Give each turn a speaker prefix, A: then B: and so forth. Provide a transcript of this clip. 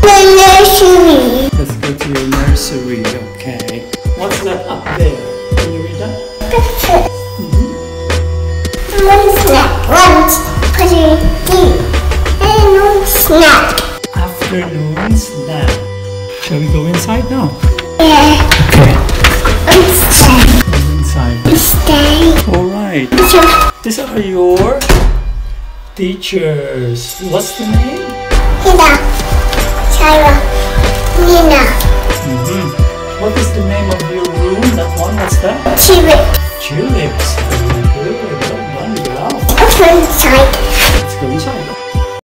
A: My nursery.
B: Let's go to your nursery, okay. What's that up there? Can you read that?
A: Breakfast. One snack. Lunch. Pudding. Tea. And snack.
B: Afternoon snack. Shall we go inside now?
A: Yeah.
B: Okay.
A: Stay.
B: Inside.
A: Stay.
B: Alright. These are your teachers. What's the name?
A: Hina. Tyra. Nina.
B: What is the name of your room? That one, what's that?
A: Tulip.
B: Tulips. Very good. Well done, wow.
A: Let's go inside.
B: Let's go inside.